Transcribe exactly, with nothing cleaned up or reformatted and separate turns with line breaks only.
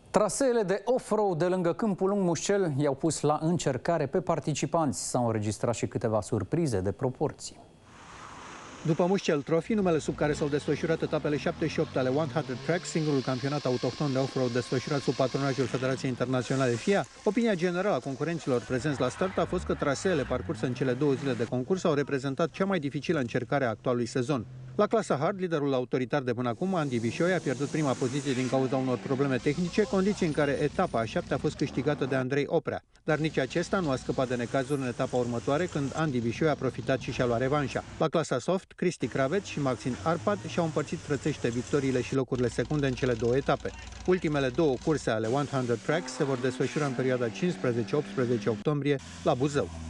Traseele de off-road de lângă Câmpul Lung Mușcel i-au pus la încercare pe participanți. S-au înregistrat și câteva surprize de proporții.
După Mușcel Trophy, numele sub care s-au desfășurat etapele șapte și opt ale o sută Tracks, singurul campionat autohton de off-road desfășurat sub patronajul Federației Internaționale F I A, opinia generală a concurenților prezenți la start a fost că traseele parcurse în cele două zile de concurs au reprezentat cea mai dificilă încercare a actualului sezon. La clasa hard, liderul autoritar de până acum, Andy Bișoi, a pierdut prima poziție din cauza unor probleme tehnice, condiții în care etapa a șaptea a fost câștigată de Andrei Oprea. Dar nici acesta nu a scăpat de necazuri în etapa următoare, când Andy Bișoi a profitat și și-a luat revanșa. La clasa soft, Cristi Craveț și Maxim Arpad și-au împărțit frățește victoriile și locurile secunde în cele două etape. Ultimele două curse ale o sută Tracks se vor desfășura în perioada cincisprezece optsprezece octombrie la Buzău.